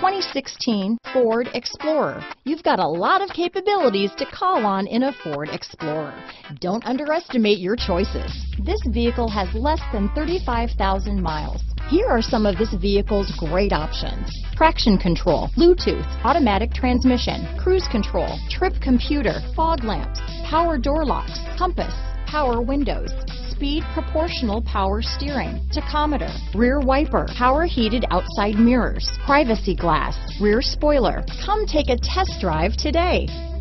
2016 Ford Explorer. You've got a lot of capabilities to call on in a Ford Explorer. Don't underestimate your choices. This vehicle has less than 35,000 miles. Here are some of this vehicle's great options: traction control, Bluetooth, automatic transmission, cruise control, trip computer, fog lamps, power door locks, compass, power windows, speed proportional power steering, tachometer, rear wiper, power heated outside mirrors, privacy glass, rear spoiler. Come take a test drive today.